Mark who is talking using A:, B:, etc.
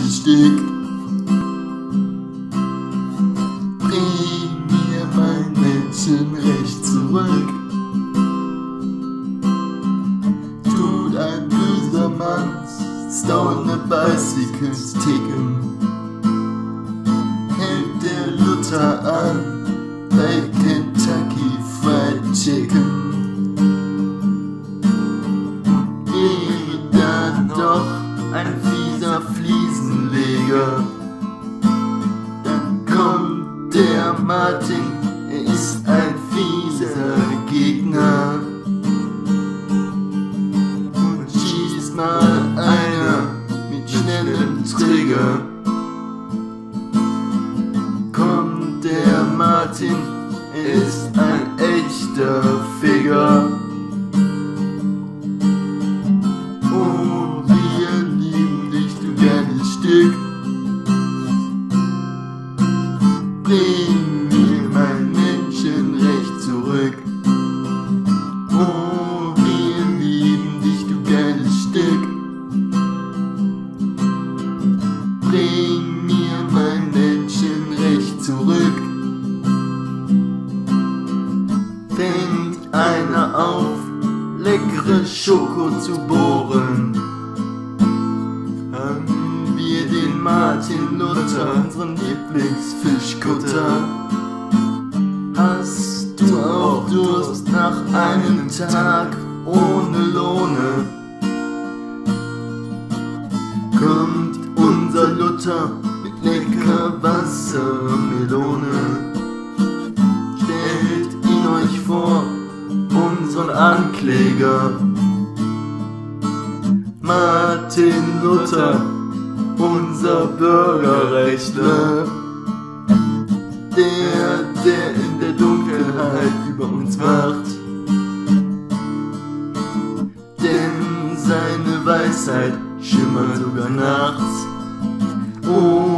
A: Stück. Bring mir mein Menschenrecht zurück. Tut ein böser Mann stone bicycles ticken. Hält der Luther an bei Kentucky Fried Chicken. Wäre dann doch ein fieser Fliesenleger, dann kommt der Martin, er ist ein fieser Gegner. Und schießt mal einer mit schnellem Trigger. Kommt der Martin, er ist ein echter Ficker. Oh, wir lieben dich, du geiles Stück. Bring mir mein Menschenrecht zurück. Oh, wir lieben dich, du geiles Stück. Bring mir mein Menschenrecht zurück. Fängt einer auf, leckere Schoko zu bohren, haben wir den Martin Luther, unseren Lieblingsfischkutter. Hast du auch Durst nach einem Tag ohne Lohne? Kommt unser Luther mit lecker Wassermelone. Stellt ihn euch vor, unseren Ankläger Martin Luther, unser Bürgerrechtler, der in der Dunkelheit über uns wacht, denn seine Weisheit schimmert sogar nachts. Oh,